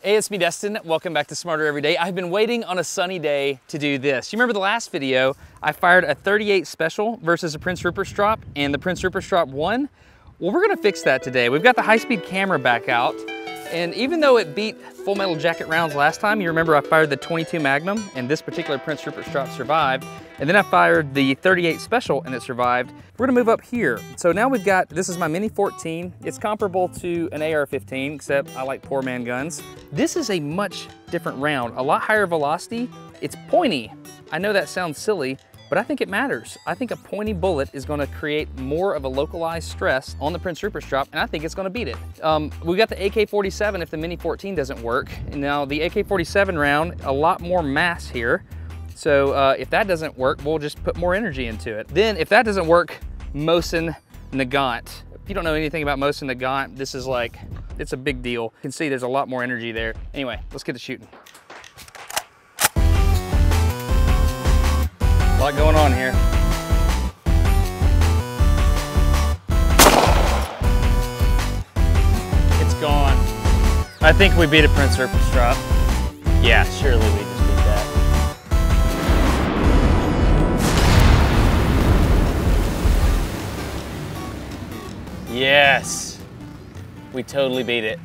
Hey, it's me, Destin. Welcome back to Smarter Every Day. I've been waiting on a sunny day to do this. You remember the last video, I fired a 38 special versus a Prince Rupert strop, and the Prince Rupert strop won? Well, we're gonna fix that today. We've got the high-speed camera back out, and even though it beat full metal jacket rounds last time, you remember I fired the 22 Magnum, and this particular Prince Rupert strop survived, and then I fired the 38 special, and it survived. We're gonna move up here. So now we've got, this is my Mini 14. It's comparable to an AR-15, except I like poor man guns. This is a much different round, a lot higher velocity. It's pointy. I know that sounds silly, but I think it matters. I think a pointy bullet is gonna create more of a localized stress on the Prince Rupert strop, and I think it's gonna beat it. We got the AK-47 if the Mini 14 doesn't work. And now the AK-47 round, a lot more mass here. So if that doesn't work, we'll just put more energy into it. Then if that doesn't work, Mosin Nagant. If you don't know anything about Mosin Nagant, this is like, it's a big deal. You can see there's a lot more energy there. Anyway, let's get to shooting. A lot going on here. It's gone. I think we beat a Prince Rupert strop. Yeah, surely we just beat that. Yes, we totally beat it.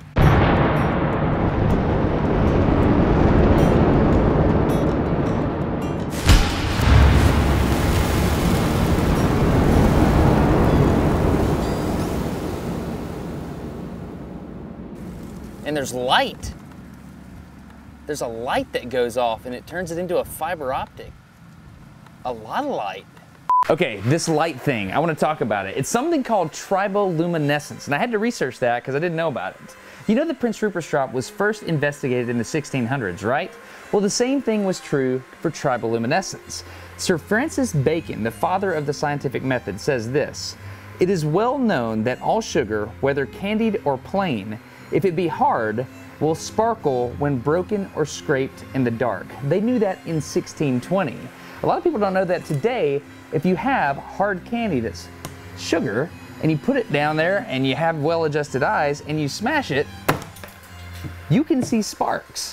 And there's light. There's a light that goes off and it turns it into a fiber optic. A lot of light. Okay, this light thing, I want to talk about it. It's something called triboluminescence, and I had to research that because I didn't know about it. You know the Prince Rupert strop was first investigated in the 1600s, right? Well, the same thing was true for triboluminescence. Sir Francis Bacon, the father of the scientific method, says this: "It is well known that all sugar, whether candied or plain, if it be hard, will sparkle when broken or scraped in the dark." They knew that in 1620. A lot of people don't know that today. If you have hard candy that's sugar, and you put it down there and you have well-adjusted eyes and you smash it, you can see sparks.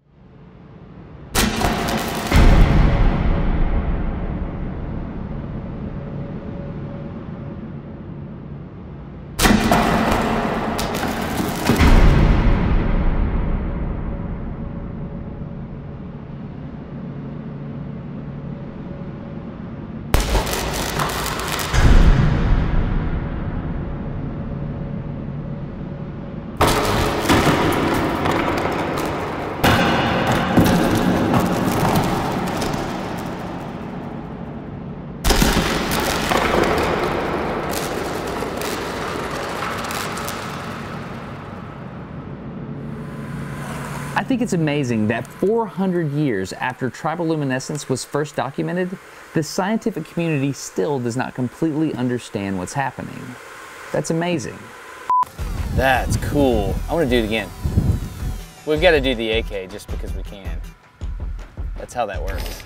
I think it's amazing that 400 years after triboluminescence was first documented, the scientific community still does not completely understand what's happening. That's amazing. That's cool. I want to do it again. We've got to do the AK just because we can. That's how that works.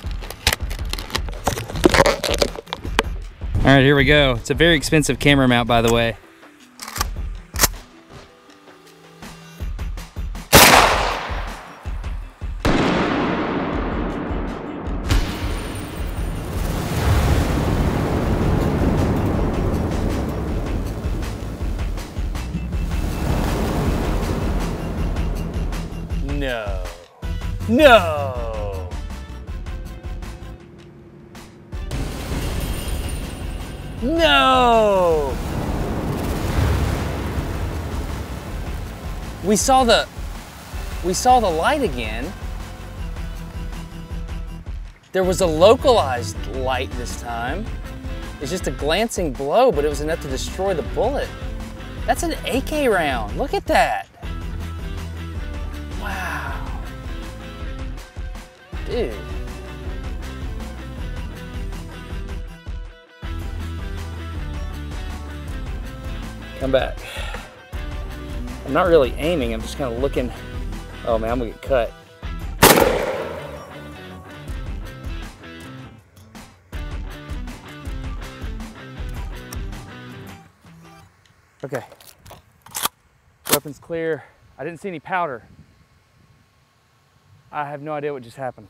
All right, here we go. It's a very expensive camera mount, by the way. No. No. No. We saw the light again. There was a localized light this time. It's just a glancing blow, but it was enough to destroy the bullet. That's an AK round. Look at that. Wow. Dude. Come back. I'm not really aiming, I'm just kind of looking. Oh man, I'm gonna get cut. Okay. Weapon's clear. I didn't see any powder. I have no idea what just happened.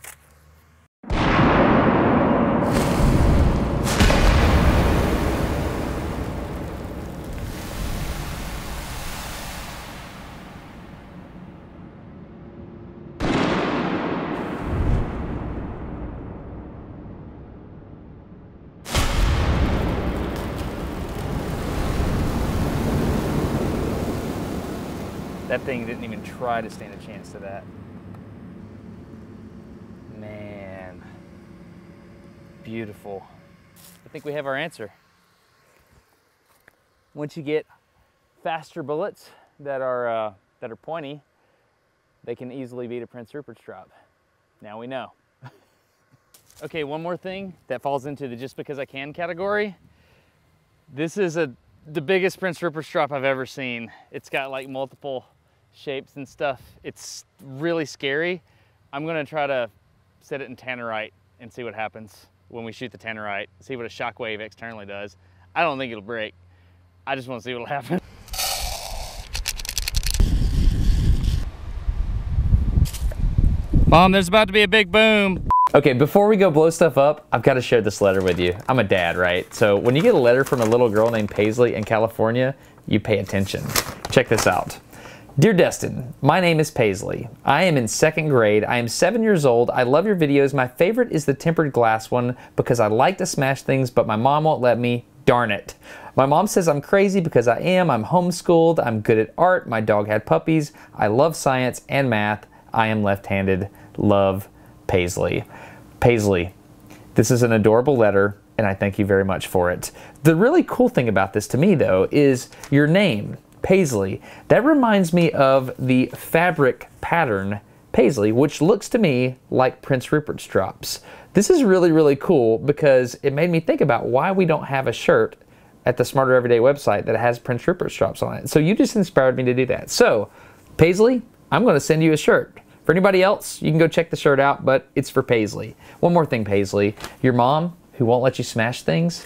That thing didn't even try to stand a chance to that. Man, beautiful. I think we have our answer. Once you get faster bullets that are pointy, they can easily beat a Prince Rupert's drop. Now we know. Okay, one more thing that falls into the just because I can category. This is the biggest Prince Rupert's drop I've ever seen. It's got like multiple shapes and stuff. It's really scary. I'm gonna try to set it in tannerite and see what happens when we shoot the tannerite, see what a shockwave externally does. I don't think it'll break. I just want to see what'll happen. Mom, there's about to be a big boom. Okay, before we go blow stuff up, I've got to share this letter with you. I'm a dad, right? So when you get a letter from a little girl named Paisley in California, you pay attention. Check this out. Dear Destin, my name is Paisley. I am in 2nd grade. I am 7 years old. I love your videos. My favorite is the tempered glass one because I like to smash things, but my mom won't let me. Darn it. My mom says I'm crazy because I am. I'm homeschooled. I'm good at art. My dog had puppies. I love science and math. I am left-handed. Love, Paisley. Paisley, this is an adorable letter, and I thank you very much for it. The really cool thing about this to me, though, is your name, Paisley. That reminds me of the fabric pattern Paisley, which looks to me like Prince Rupert's drops. This is really, really cool because it made me think about why we don't have a shirt at the Smarter Everyday website that has Prince Rupert's drops on it. So you just inspired me to do that. So, Paisley, I'm going to send you a shirt. For anybody else, you can go check the shirt out, but it's for Paisley. One more thing, Paisley. Your mom, who won't let you smash things,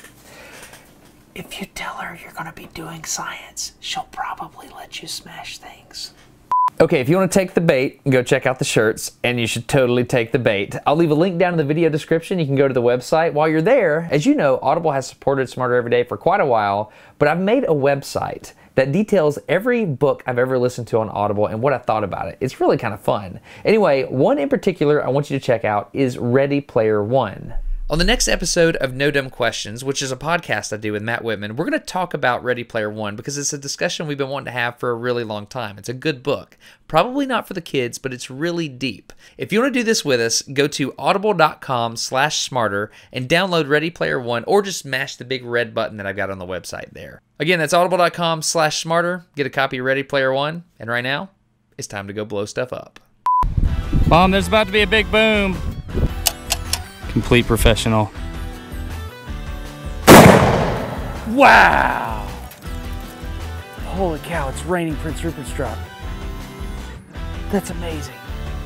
if you tell her you're going to be doing science, she'll probably let you smash things. Okay, if you want to take the bait, go check out the shirts, and you should totally take the bait. I'll leave a link down in the video description. You can go to the website. While you're there, as you know, Audible has supported Smarter Every Day for quite a while, but I've made a website that details every book I've ever listened to on Audible and what I thought about it. It's really kind of fun. Anyway, one in particular I want you to check out is Ready Player One. On the next episode of No Dumb Questions, which is a podcast I do with Matt Whitman, we're going to talk about Ready Player One because it's a discussion we've been wanting to have for a really long time. It's a good book. Probably not for the kids, but it's really deep. If you want to do this with us, go to audible.com/smarter and download Ready Player One, or just mash the big red button that I've got on the website there. Again, that's audible.com/smarter. Get a copy of Ready Player One, and right now, it's time to go blow stuff up. Mom, there's about to be a big boom. Complete professional. Wow! Holy cow, it's raining Prince Rupert's drop. That's amazing.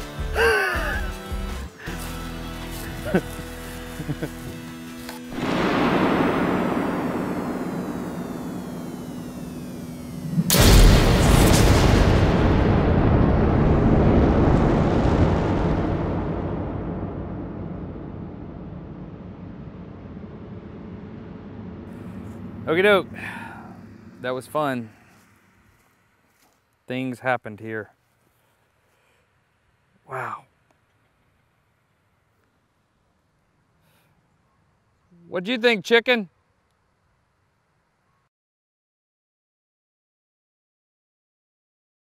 Okie doke. That was fun. Things happened here. Wow. What'd you think, chicken?